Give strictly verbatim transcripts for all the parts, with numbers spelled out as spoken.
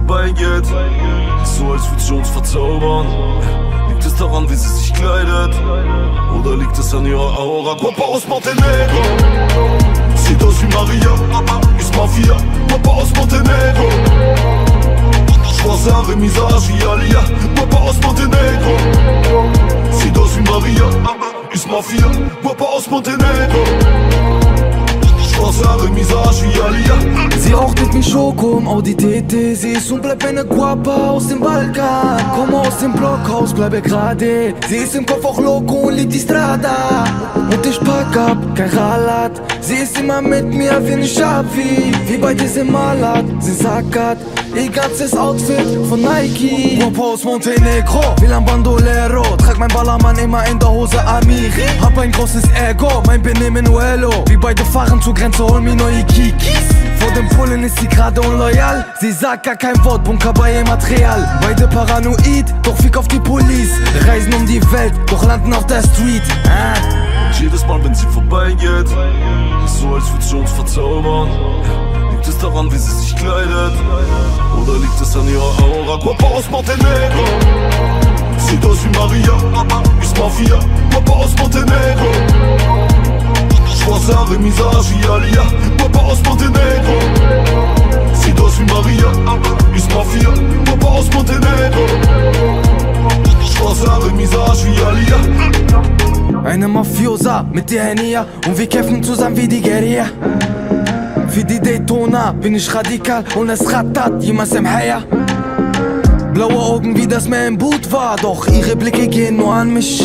vorbeigeht. So als würde sie uns verzaubern. Liegt es daran, wie sie sich kleidet? Oder liegt es an ihrer Aura? Guapa aus Montenegro, sieht aus wie Maria, ist Mafia. Guapa aus Montenegro, schwarze Haare, Misage, Alia. Guapa aus Montenegro, sieht aus wie Maria, ist Mafia. Guapa aus Montenegro, schwarze Haare, Misage, Alia. Sie raucht mit mir Schoko im Audi T T. Sie ist und bleibt eine Guapa aus dem Balkan. Komme aus dem Blockhaus, bleibe gerade. Sie ist im Kopf auch loco und liebt die Strada. Und ich pack ab, kein Ralat. Sie ist immer mit mir wie eine Schafi. Wie bei diesem Malat, sie sackert ihr ganzes Outfit von Nike. Guapa aus Montenegro, will am Bandolero. Trag mein Ballermann immer in der Hose Amiri. Hab ein großes Ego, mein Benehmen Uelo. Wir beide fahren zur Grenze, hol mir neue Kikis. Vor dem Pullen ist sie gerade unloyal. Sie sagt gar kein Wort, Bunker bei ihr Material. Beide paranoid, doch fick auf die Police. Reisen um die Welt, doch landen auf der Street. ah. Und jedes Mal, wenn sie vorbeigeht, ist so, als würde sie uns verzaubern. Liegt es daran, wie sie sich kleidet? Oder liegt es an ihrer Aura? Guapa aus Montenegro, sieht aus wie Maria, ist Mafia. Guapa aus Montenegro, schwarze Haare, Misage, Alia. Guapa aus Montenegro, sieht aus wie Maria, ist Mafia. Guapa aus Montenegro, schwarze Haare, Misage, Alia. Eine Mafiosa mit der Henia und wir kämpfen zusammen wie die Guerilla. Für die Daytona bin ich radikal und es rattert jemals im Haier. Blaue Augen wie das Meer im Boot war, doch ihre Blicke gehen nur an mich.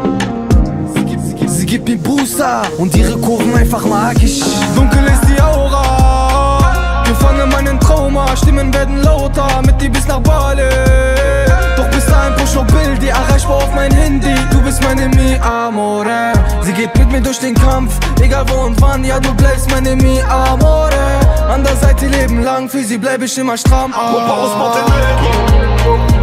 Sie gibt mir Booster und ihre Kurven einfach magisch. Dunkel ist die Aura, gefangen meinen Trauma. Stimmen werden lauter, mit dir bis nach Bali. Doch bis dahin push noch Bild, die erreichbar auf mein Handy. Du bist meine mi amore. Sie geht mit mir durch den Kampf, egal wo und wann. Ja, du bleibst meine mi amore. An der Seite leben lang, für sie bleib ich immer stramm. Guapa aus Montenegro,